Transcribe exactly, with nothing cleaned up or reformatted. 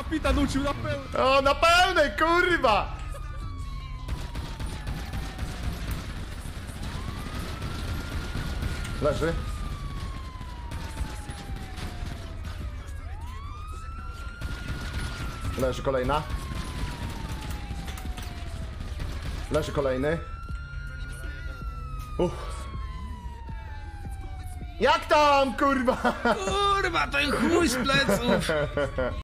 Pita nucił na pełno. O, na pełnej, kurwa! Leży. Leży kolejna. Leży kolejny. Uff. Jak tam, kurwa? Kurwa, ten chuj z pleców.